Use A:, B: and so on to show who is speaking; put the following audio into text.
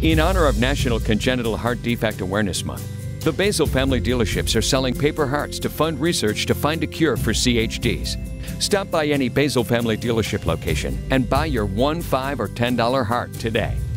A: In honor of National Congenital Heart Defect Awareness Month, the Basil family dealerships are selling paper hearts to fund research to find a cure for CHDs. Stop by any Basil family dealership location and buy your $1, $5, or $10 heart today.